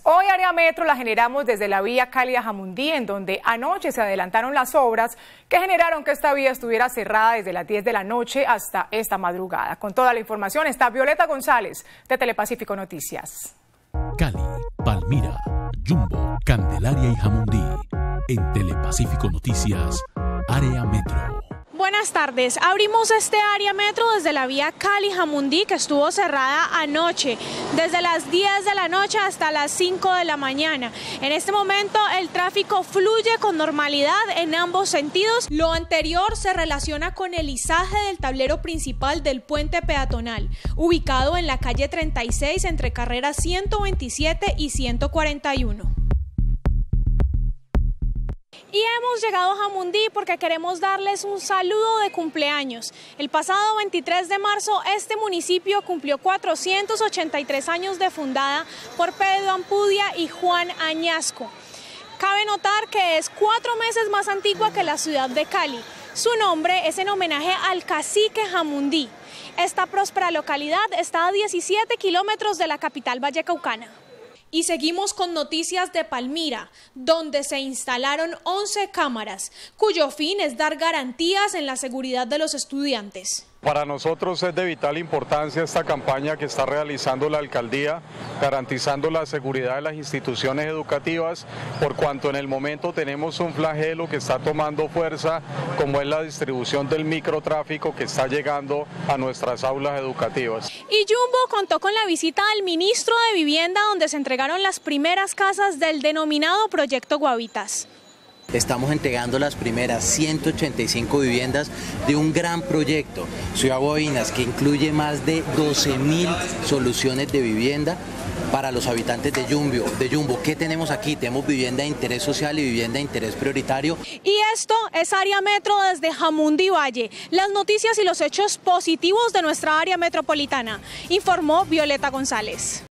Hoy área metro la generamos desde la vía Cali a Jamundí, en donde anoche se adelantaron las obras que generaron que esta vía estuviera cerrada desde las 10 de la noche hasta esta madrugada. Con toda la información está Violeta González de Telepacífico Noticias. Cali, Palmira, Yumbo, Candelaria y Jamundí. En Telepacífico Noticias, área metro. Buenas tardes, abrimos este área metro desde la vía Cali-Jamundí, que estuvo cerrada anoche, desde las 10 de la noche hasta las 5 de la mañana. En este momento el tráfico fluye con normalidad en ambos sentidos. Lo anterior se relaciona con el izaje del tablero principal del puente peatonal, ubicado en la calle 36 entre carreras 127 y 141. Y hemos llegado a Jamundí porque queremos darles un saludo de cumpleaños. El pasado 23 de marzo este municipio cumplió 483 años de fundada por Pedro Ampudia y Juan Añasco. Cabe notar que es 4 meses más antigua que la ciudad de Cali. Su nombre es en homenaje al cacique Jamundí. Esta próspera localidad está a 17 kilómetros de la capital vallecaucana. Y seguimos con noticias de Palmira, donde se instalaron 11 cámaras, cuyo fin es dar garantías en la seguridad de los estudiantes. Para nosotros es de vital importancia esta campaña que está realizando la alcaldía, garantizando la seguridad de las instituciones educativas, por cuanto en el momento tenemos un flagelo que está tomando fuerza, como es la distribución del microtráfico que está llegando a nuestras aulas educativas. Y Yumbo contó con la visita del ministro de Vivienda, donde se entregaron las primeras casas del denominado Proyecto Guavitas. Estamos entregando las primeras 185 viviendas de un gran proyecto, Ciudad Guavinas, que incluye más de 12.000 soluciones de vivienda para los habitantes de Yumbo. ¿Qué tenemos aquí? Tenemos vivienda de interés social y vivienda de interés prioritario. Y esto es área metro desde Jamundí Valle. Las noticias y los hechos positivos de nuestra área metropolitana, informó Violeta González.